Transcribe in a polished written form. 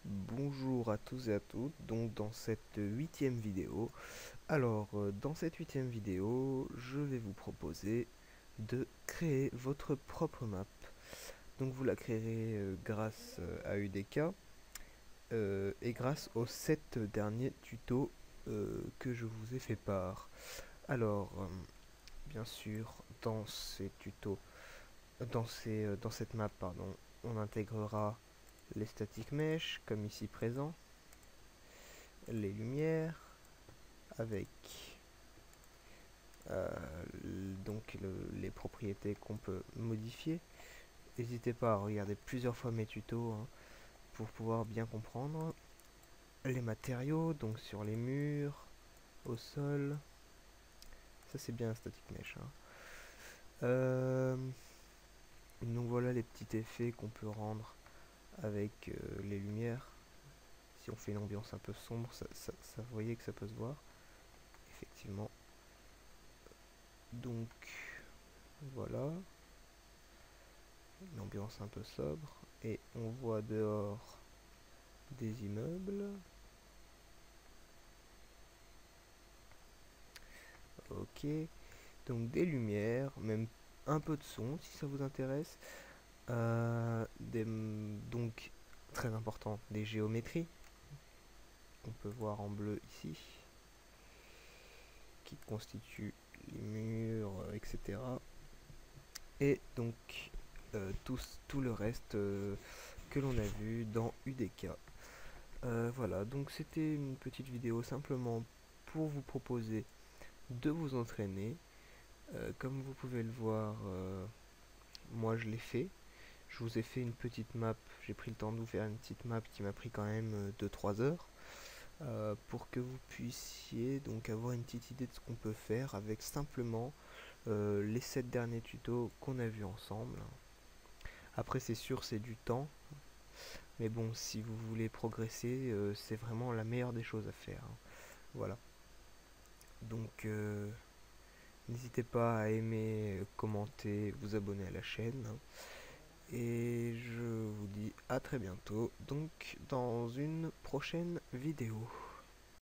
Bonjour à tous et à toutes, donc dans cette huitième vidéo. Dans cette huitième vidéo, je vais vous proposer de créer votre propre map. Donc vous la créerez grâce à UDK et grâce aux 7 derniers tutos que je vous ai fait part. Alors, bien sûr, dans ces tutos, dans cette map, pardon, on intégrera les static mesh comme ici présent, les lumières avec euh, les propriétés qu'on peut modifier. N'hésitez pas à regarder plusieurs fois mes tutos pour pouvoir bien comprendre. Les matériaux, donc sur les murs, au sol, ça c'est bien un static mesh. Donc voilà les petits effets qu'on peut rendre avec les lumières. Si on fait une ambiance un peu sombre, vous voyez que ça peut se voir, effectivement. Donc voilà, une ambiance un peu sobre. Et on voit dehors des immeubles. Ok, donc des lumières, même un peu de son si ça vous intéresse. Donc, très important, des géométries. On peut voir en bleu ici, qui constituent les murs, etc. Et donc, tout le reste que l'on a vu dans UDK. Voilà, donc c'était une petite vidéo simplement pour vous proposer de vous entraîner. Comme vous pouvez le voir, moi je l'ai fait. Je vous ai fait une petite map, j'ai pris le temps de vous faire une petite map qui m'a pris quand même 2-3 heures pour que vous puissiez donc avoir une petite idée de ce qu'on peut faire avec simplement les 7 derniers tutos qu'on a vus ensemble. Après c'est sûr c'est du temps, mais bon si vous voulez progresser c'est vraiment la meilleure des choses à faire. Voilà. Donc n'hésitez pas à aimer, commenter, vous abonner à la chaîne. Et je vous dis à très bientôt, donc dans une prochaine vidéo.